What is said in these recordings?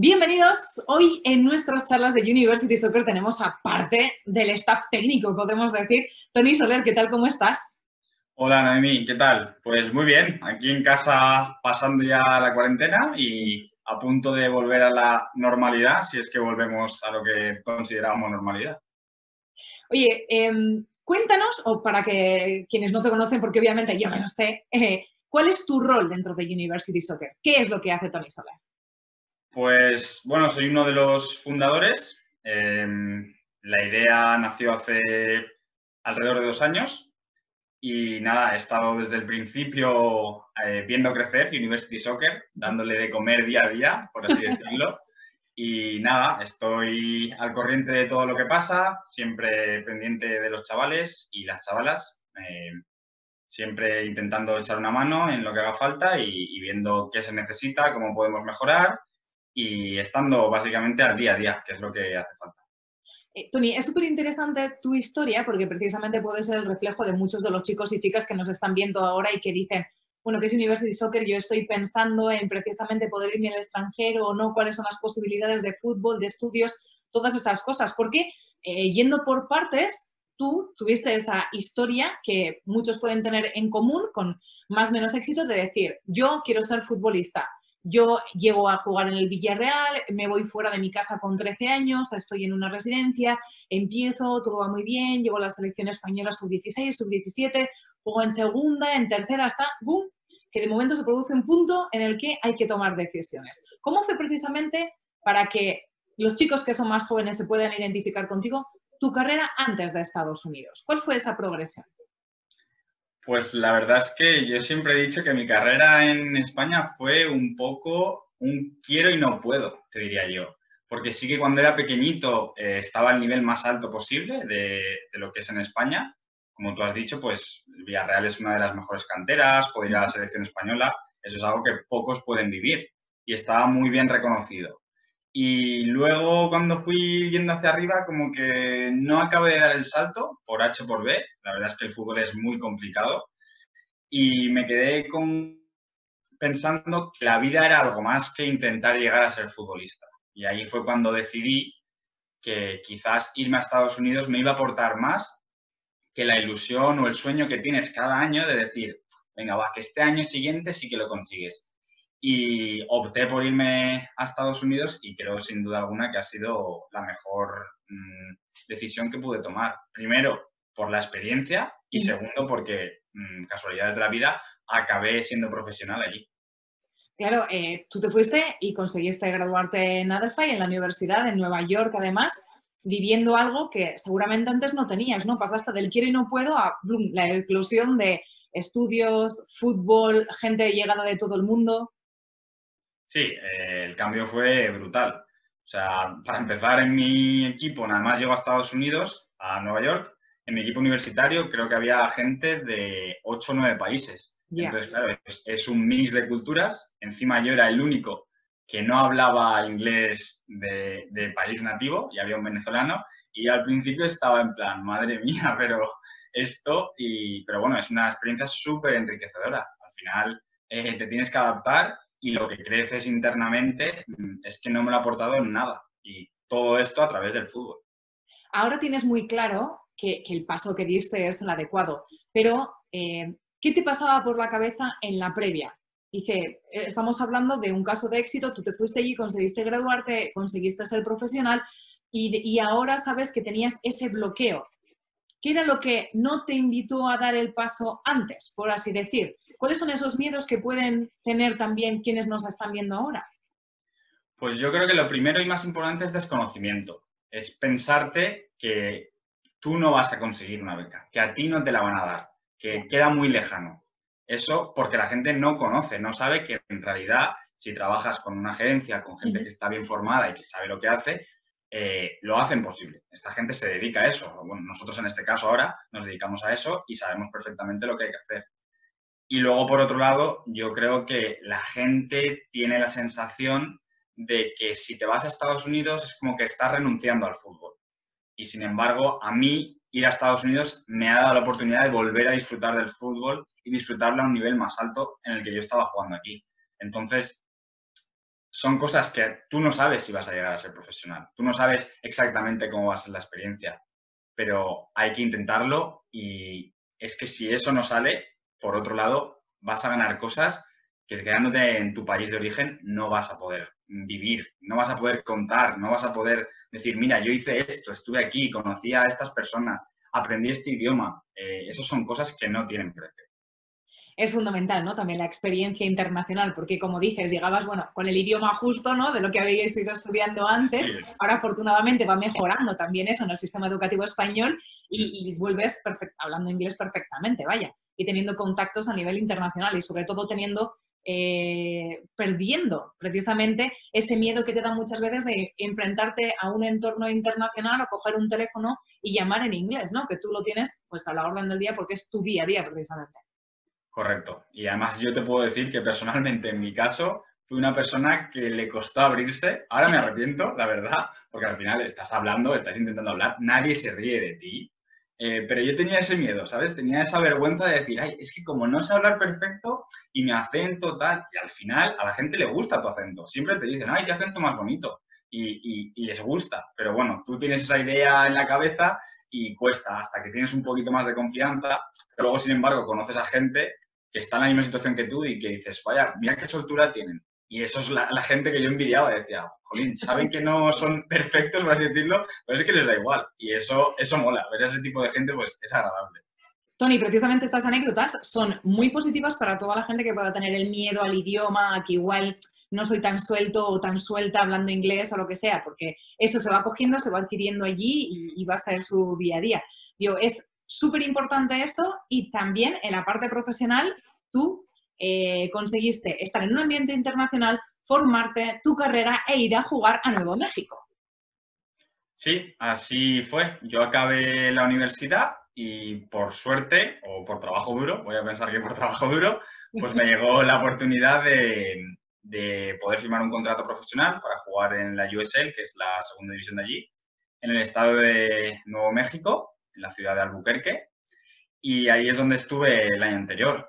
Bienvenidos. Hoy en nuestras charlas de University Soccer tenemos a parte del staff técnico, podemos decir. Toni Soler, ¿qué tal? ¿Cómo estás? Hola Noemí, ¿qué tal? Pues muy bien, aquí en casa pasando ya la cuarentena y a punto de volver a la normalidad, si es que volvemos a lo que considerábamos normalidad. Oye, cuéntanos, o para que quienes no te conocen, porque obviamente yo no sé, ¿cuál es tu rol dentro de University Soccer? ¿Qué es lo que hace Toni Soler? Pues bueno, soy uno de los fundadores. La idea nació hace alrededor de 2 años y nada, he estado desde el principio viendo crecer University Soccer, dándole de comer día a día, por así decirlo. Y nada, estoy al corriente de todo lo que pasa, siempre pendiente de los chavales y las chavalas, siempre intentando echar una mano en lo que haga falta y viendo qué se necesita, cómo podemos mejorar y estando básicamente al día a día, que es lo que hace falta. Toni, es súper interesante tu historia porque precisamente puede ser el reflejo de muchos de los chicos y chicas que nos están viendo ahora y que dicen, bueno, ¿qué es University Soccer? Yo estoy pensando en precisamente poder irme al extranjero o no, cuáles son las posibilidades de fútbol, de estudios, todas esas cosas. Porque yendo por partes, tú tuviste esa historia que muchos pueden tener en común con más o menos éxito de decir, yo quiero ser futbolista. Yo llego a jugar en el Villarreal, me voy fuera de mi casa con 13 años, estoy en una residencia, empiezo, todo va muy bien, llego a la selección española sub-16, sub-17, juego en segunda, en tercera, hasta ¡boom!, que de momento se produce un punto en el que hay que tomar decisiones. ¿Cómo fue precisamente para que los chicos que son más jóvenes se puedan identificar contigo tu carrera antes de Estados Unidos? ¿Cuál fue esa progresión? Pues la verdad es que yo siempre he dicho que mi carrera en España fue un poco un quiero y no puedo, te diría yo. Porque sí que cuando era pequeñito estaba al nivel más alto posible de lo que es en España. Como tú has dicho, pues el Villarreal es una de las mejores canteras, poder ir a la selección española, eso es algo que pocos pueden vivir y estaba muy bien reconocido. Y luego cuando fui yendo hacia arriba, como que no acabé de dar el salto por H o por B. La verdad es que el fútbol es muy complicado y me quedé pensando que la vida era algo más que intentar llegar a ser futbolista. Y ahí fue cuando decidí que quizás irme a Estados Unidos me iba a aportar más que la ilusión o el sueño que tienes cada año de decir, venga, va, que este año siguiente sí que lo consigues. Y opté por irme a Estados Unidos y creo sin duda alguna que ha sido la mejor decisión que pude tomar. Primero, por la experiencia y segundo, porque casualidades de la vida, acabé siendo profesional allí. Claro, tú te fuiste y conseguiste graduarte en Adelphi, en la universidad, en Nueva York, además, viviendo algo que seguramente antes no tenías, ¿no? Pasaste del quiero y no puedo a ¡blum!, la eclosión de estudios, fútbol, gente llegada de todo el mundo. Sí, el cambio fue brutal. O sea, para empezar, en mi equipo nada más llego a Estados Unidos, a Nueva York. En mi equipo universitario creo que había gente de 8 o 9 países. Ya. Entonces, claro, es un mix de culturas. Encima yo era el único que no hablaba inglés de país nativo y había un venezolano. Y al principio estaba en plan, madre mía, pero esto, pero bueno, es una experiencia súper enriquecedora. Al final te tienes que adaptar y lo que creces internamente es que no me lo ha aportado nada. Y todo esto a través del fútbol. Ahora tienes muy claro que el paso que diste es el adecuado, pero ¿qué te pasaba por la cabeza en la previa? Dice, estamos hablando de un caso de éxito, tú te fuiste allí, conseguiste graduarte, conseguiste ser profesional y ahora sabes que tenías ese bloqueo. ¿Qué era lo que no te invitó a dar el paso antes, por así decir? ¿Cuáles son esos miedos que pueden tener también quienes nos están viendo ahora? Pues yo creo que lo primero y más importante es desconocimiento. Es pensarte que tú no vas a conseguir una beca, que a ti no te la van a dar, Ya. que queda muy lejano. Eso porque la gente no conoce, no sabe que en realidad si trabajas con una agencia, con gente que está bien formada y que sabe lo que hace, lo hacen posible. Esta gente se dedica a eso. Bueno, nosotros en este caso ahora nos dedicamos a eso y sabemos perfectamente lo que hay que hacer. Y luego, por otro lado, yo creo que la gente tiene la sensación de que si te vas a Estados Unidos es como que estás renunciando al fútbol. Y sin embargo, a mí ir a Estados Unidos me ha dado la oportunidad de volver a disfrutar del fútbol y disfrutarlo a un nivel más alto en el que yo estaba jugando aquí. Entonces, son cosas que tú no sabes si vas a llegar a ser profesional. Tú no sabes exactamente cómo va a ser la experiencia, pero hay que intentarlo y es que si eso no sale, por otro lado, vas a ganar cosas que quedándote en tu país de origen no vas a poder vivir, no vas a poder contar, no vas a poder decir, mira, yo hice esto, estuve aquí, conocí a estas personas, aprendí este idioma. Esas son cosas que no tienen precio. Es fundamental, ¿no? También la experiencia internacional, porque como dices, llegabas, bueno, con el idioma justo, ¿no? De lo que habéis ido estudiando antes. Sí. Ahora, afortunadamente, va mejorando también eso en el sistema educativo español y vuelves hablando inglés perfectamente, vaya, y teniendo contactos a nivel internacional y sobre todo teniendo, perdiendo precisamente ese miedo que te da muchas veces de enfrentarte a un entorno internacional o coger un teléfono y llamar en inglés, ¿no? Que tú lo tienes pues a la orden del día porque es tu día a día precisamente. Correcto. Y además yo te puedo decir que personalmente en mi caso fui una persona que le costó abrirse. Ahora me arrepiento, la verdad, porque al final estás hablando, estás intentando hablar, nadie se ríe de ti. Pero yo tenía ese miedo, ¿sabes? Tenía esa vergüenza de decir, ay, es que como no sé hablar perfecto y mi acento tal, y al final a la gente le gusta tu acento. Siempre te dicen, ay, qué acento más bonito. Y les gusta. Pero bueno, tú tienes esa idea en la cabeza y cuesta hasta que tienes un poquito más de confianza. Pero luego, sin embargo, conoces a gente que está en la misma situación que tú y que dices, vaya, mira qué soltura tienen. Y eso es la gente que yo envidiaba. Decía, jolín, saben que no son perfectos, por así decirlo, pero es que les da igual. Y eso mola. Ver a ese tipo de gente, pues es agradable. Tony, precisamente estas anécdotas son muy positivas para toda la gente que pueda tener el miedo al idioma, a que igual no soy tan suelto o tan suelta hablando inglés o lo que sea, porque eso se va cogiendo, se va adquiriendo allí y va a ser su día a día. Digo, es súper importante eso y también en la parte profesional tú conseguiste estar en un ambiente internacional, formarte, tu carrera e ir a jugar a Nuevo México. Sí, así fue. Yo acabé la universidad y por suerte, o por trabajo duro, voy a pensar que por trabajo duro, pues me llegó la oportunidad de poder firmar un contrato profesional para jugar en la USL, que es la segunda división de allí, en el estado de Nuevo México, en la ciudad de Albuquerque, y ahí es donde estuve el año anterior.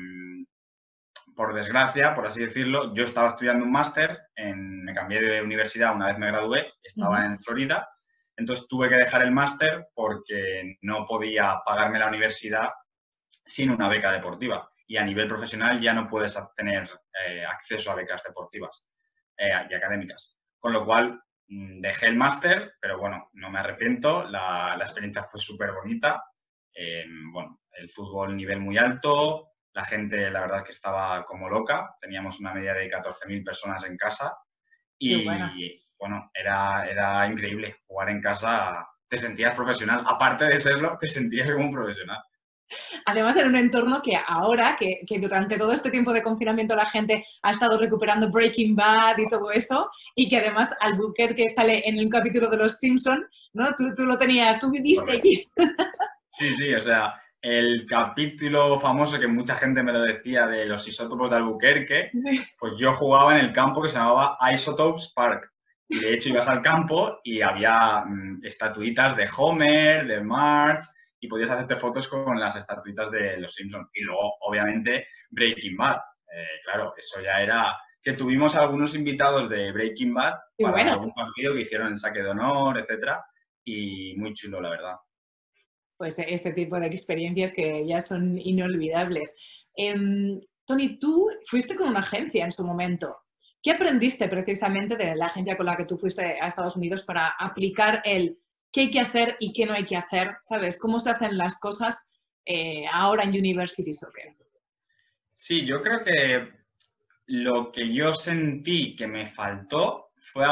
Por desgracia, por así decirlo, yo estaba estudiando un máster, me cambié de universidad una vez me gradué, estaba en Florida, entonces tuve que dejar el máster porque no podía pagarme la universidad sin una beca deportiva. Y a nivel profesional ya no puedes tener acceso a becas deportivas y académicas. Con lo cual dejé el máster, pero bueno, no me arrepiento, la experiencia fue súper bonita. Bueno, el fútbol nivel muy alto, la gente la verdad es que estaba como loca, teníamos una media de 14.000 personas en casa Qué bueno. y bueno, era increíble jugar en casa, te sentías profesional, aparte de serlo, te sentías como un profesional. Además, en un entorno que ahora, que durante todo este tiempo de confinamiento la gente ha estado recuperando Breaking Bad y todo eso, y que además Albuquerque sale en un capítulo de Los Simpson, ¿no? Tú lo tenías, tú viviste Correcto. allí. Sí, sí, o sea, el capítulo famoso que mucha gente me lo decía de los isótopos de Albuquerque, pues yo jugaba en el campo que se llamaba Isotopes Park. Y de hecho ibas al campo y había estatuitas de Homer, de Marge, y podías hacerte fotos con las estatuitas de los Simpsons. Y luego, obviamente, Breaking Bad. Claro, eso ya era que tuvimos algunos invitados de Breaking Bad Y para bueno, algún partido que hicieron el saque de honor, etcétera, y muy chulo, la verdad. pues este tipo de experiencias que ya son inolvidables. Tony, tú fuiste con una agencia en su momento. ¿Qué aprendiste precisamente de la agencia con la que tú fuiste a Estados Unidos para aplicar el qué hay que hacer y qué no hay que hacer? ¿Sabes? ¿Cómo se hacen las cosas ahora en University Soccer? Sí, yo creo que lo que yo sentí que me faltó fue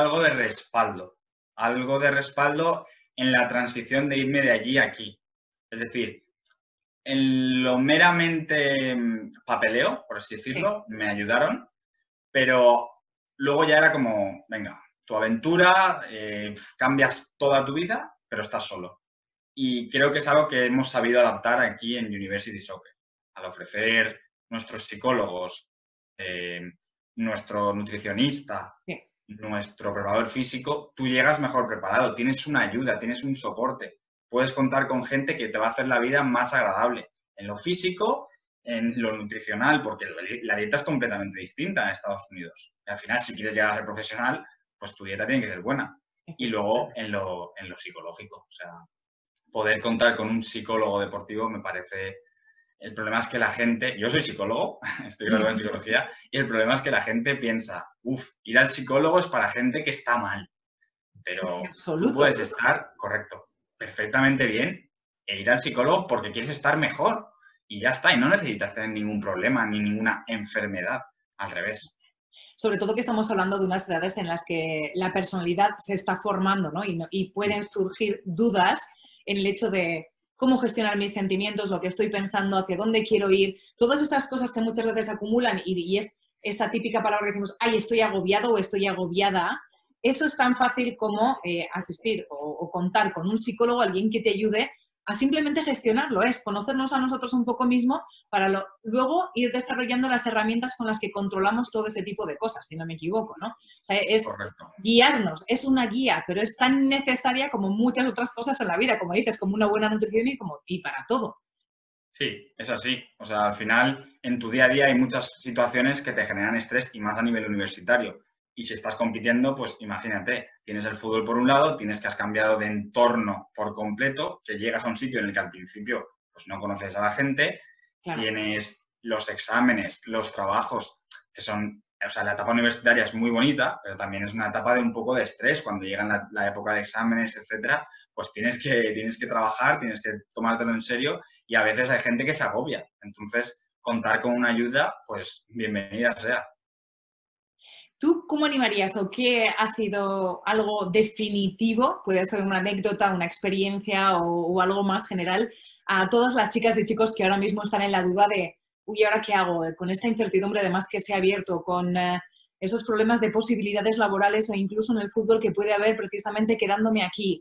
algo de respaldo en la transición de irme de allí a aquí. Es decir, en lo meramente papeleo, por así Sí. decirlo, me ayudaron, pero luego ya era como, venga, tu aventura, cambias toda tu vida, pero estás solo. Y creo que es algo que hemos sabido adaptar aquí en University Soccer, al ofrecer nuestros psicólogos, eh, nuestro nutricionista, Sí. nuestro preparador físico, tú llegas mejor preparado, tienes una ayuda, tienes un soporte, puedes contar con gente que te va a hacer la vida más agradable en lo físico, en lo nutricional, porque la dieta es completamente distinta en Estados Unidos. Y al final, si quieres llegar a ser profesional, pues tu dieta tiene que ser buena. Y luego en lo psicológico, o sea, poder contar con un psicólogo deportivo me parece... El problema es que la gente, yo soy psicólogo, estoy graduado en psicología, y el problema es que la gente piensa, ir al psicólogo es para gente que está mal, pero tú puedes estar, correcto, perfectamente bien e ir al psicólogo porque quieres estar mejor y ya está, y no necesitas tener ningún problema ni ninguna enfermedad, al revés. Sobre todo que estamos hablando de unas edades en las que la personalidad se está formando, ¿no? Y pueden surgir dudas en el hecho de cómo gestionar mis sentimientos, lo que estoy pensando, hacia dónde quiero ir, todas esas cosas que muchas veces acumulan y es esa típica palabra que decimos, ay, estoy agobiado o estoy agobiada. Eso es tan fácil como asistir o contar con un psicólogo, alguien que te ayude a simplemente gestionarlo, es conocernos a nosotros un poco mismo para luego ir desarrollando las herramientas con las que controlamos todo ese tipo de cosas, si no me equivoco, ¿no? O sea, es correcto. Guiarnos, es una guía, pero es tan necesaria como muchas otras cosas en la vida, como dices, como una buena nutrición y para todo. Sí, es así. O sea, al final, en tu día a día hay muchas situaciones que te generan estrés y más a nivel universitario. Y si estás compitiendo, pues imagínate, tienes el fútbol por un lado, tienes que has cambiado de entorno por completo, que llegas a un sitio en el que al principio pues no conoces a la gente, Claro. tienes los exámenes, los trabajos, que son, o sea, la etapa universitaria es muy bonita, pero también es una etapa de un poco de estrés. Cuando llega la época de exámenes, etcétera, pues tienes que trabajar, tienes que tomártelo en serio y a veces hay gente que se agobia. Entonces, contar con una ayuda, pues bienvenida sea. ¿Tú cómo animarías o qué ha sido algo definitivo, puede ser una anécdota, una experiencia o algo más general, a todas las chicas y chicos que ahora mismo están en la duda de, uy, ¿ahora qué hago? Con esta incertidumbre además que se ha abierto, con esos problemas de posibilidades laborales o incluso en el fútbol que puede haber precisamente quedándome aquí.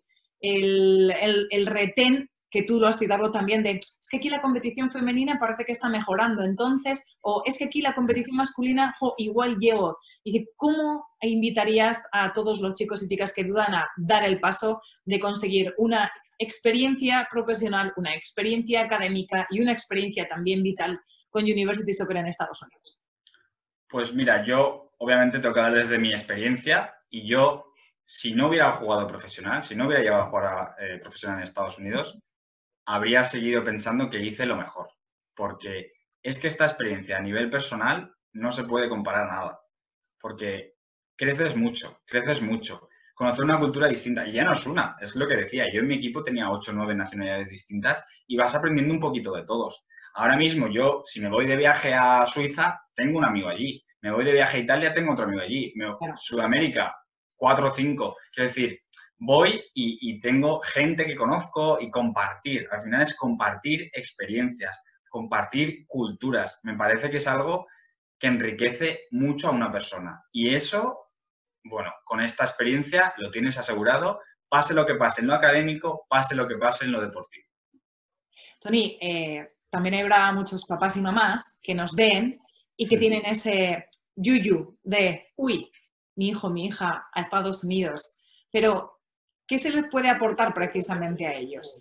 El retén, que tú lo has citado también, de es que aquí la competición femenina parece que está mejorando, entonces, o es que aquí la competición masculina, igual llego. Y ¿cómo invitarías a todos los chicos y chicas que dudan a dar el paso de conseguir una experiencia profesional, una experiencia académica y una experiencia también vital con University Soccer en Estados Unidos? Pues mira, yo obviamente tengo que hablar desde mi experiencia y yo, si no hubiera jugado profesional, si no hubiera llegado a jugar profesional en Estados Unidos, habría seguido pensando que hice lo mejor. Porque es que esta experiencia a nivel personal no se puede comparar nada. Porque creces mucho, creces mucho. Conocer una cultura distinta, y ya no es una, es lo que decía, yo en mi equipo tenía 8 o 9 nacionalidades distintas y vas aprendiendo un poquito de todos. Ahora mismo yo, si me voy de viaje a Suiza, tengo un amigo allí. Me voy de viaje a Italia, tengo otro amigo allí. Sudamérica, 4 o 5. Quiero decir, voy y tengo gente que conozco y compartir. Al final es compartir experiencias, compartir culturas. Me parece que es algo que enriquece mucho a una persona. Y eso, bueno, con esta experiencia lo tienes asegurado, pase lo que pase en lo académico, pase lo que pase en lo deportivo. Tony, también habrá muchos papás y mamás que nos ven y que tienen ese yuyu de, uy, mi hijo, mi hija a Estados Unidos. Pero, ¿qué se les puede aportar precisamente a ellos?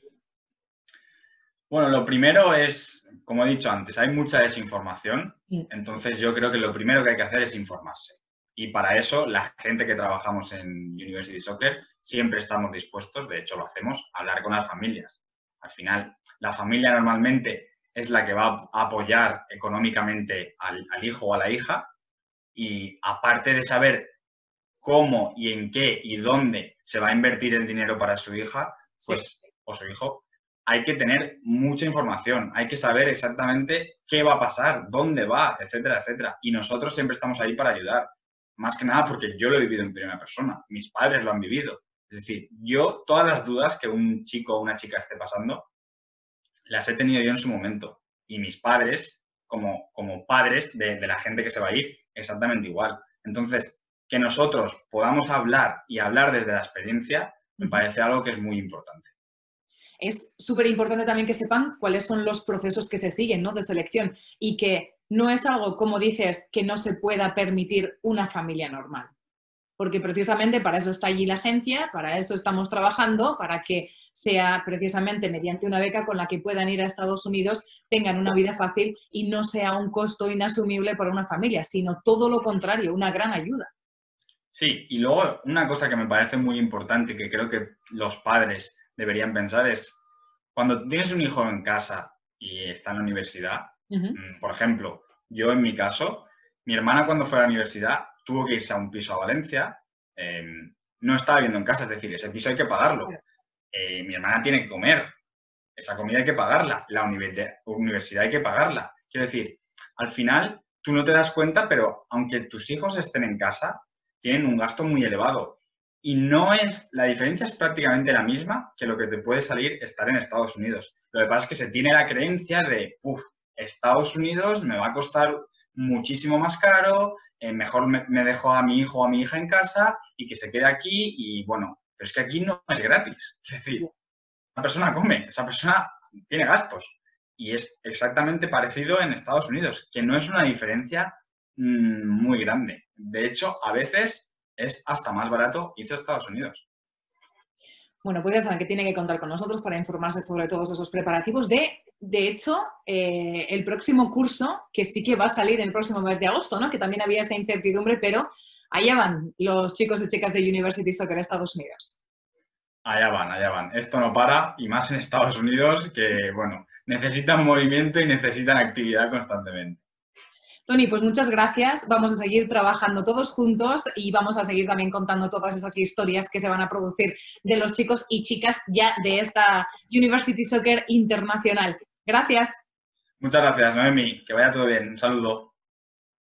Bueno, lo primero es, como he dicho antes, hay mucha desinformación, entonces yo creo que lo primero que hay que hacer es informarse. Y para eso, la gente que trabajamos en University Soccer siempre estamos dispuestos, de hecho lo hacemos, a hablar con las familias. Al final, la familia normalmente es la que va a apoyar económicamente al hijo o a la hija y aparte de saber cómo y en qué y dónde se va a invertir el dinero para su hija, pues, o su hijo, hay que tener mucha información, hay que saber exactamente qué va a pasar, dónde va, etcétera, etcétera. Y nosotros siempre estamos ahí para ayudar. Más que nada porque yo lo he vivido en primera persona, mis padres lo han vivido. Es decir, yo todas las dudas que un chico o una chica esté pasando, las he tenido yo en su momento. Y mis padres, como padres de la gente que se va a ir, exactamente igual. Entonces, que nosotros podamos hablar y hablar desde la experiencia, me parece algo que es muy importante. Es súper importante también que sepan cuáles son los procesos que se siguen, ¿no?, de selección y que no es algo, como dices, que no se pueda permitir una familia normal. porque precisamente para eso está allí la agencia, para eso estamos trabajando, para que sea precisamente mediante una beca con la que puedan ir a Estados Unidos, tengan una vida fácil y no sea un costo inasumible para una familia, sino todo lo contrario, una gran ayuda. Sí, y luego una cosa que me parece muy importante, que creo que los padres deberían pensar es, cuando tienes un hijo en casa y está en la universidad, por ejemplo, yo en mi caso, mi hermana cuando fue a la universidad tuvo que irse a un piso a Valencia, no estaba viviendo en casa, es decir, ese piso hay que pagarlo. Mi hermana tiene que comer, esa comida hay que pagarla, la universidad hay que pagarla. Quiero decir, al final tú no te das cuenta, pero aunque tus hijos estén en casa, tienen un gasto muy elevado. Y la diferencia es prácticamente la misma que lo que te puede salir estar en Estados Unidos. Lo que pasa es que se tiene la creencia de, Estados Unidos me va a costar muchísimo más caro, mejor me dejo a mi hijo o a mi hija en casa y que se quede aquí y bueno, pero es que aquí no es gratis. Es decir, esa persona come, esa persona tiene gastos y es exactamente parecido en Estados Unidos, que no es una diferencia muy grande. De hecho, a veces es hasta más barato irse a Estados Unidos. Bueno, pues ya saben que tiene que contar con nosotros para informarse sobre todos esos preparativos. De hecho, el próximo curso, que sí que va a salir el próximo mes de agosto, ¿no? Que también había esa incertidumbre, pero allá van los chicos y chicas de University Soccer a Estados Unidos. Allá van, allá van. Esto no para, y más en Estados Unidos, que, bueno, necesitan movimiento y necesitan actividad constantemente. Tony, pues muchas gracias. Vamos a seguir trabajando todos juntos y vamos a seguir también contando todas esas historias que se van a producir de los chicos y chicas ya de esta University Soccer Internacional. Gracias. Muchas gracias, Noemi. Que vaya todo bien. Un saludo.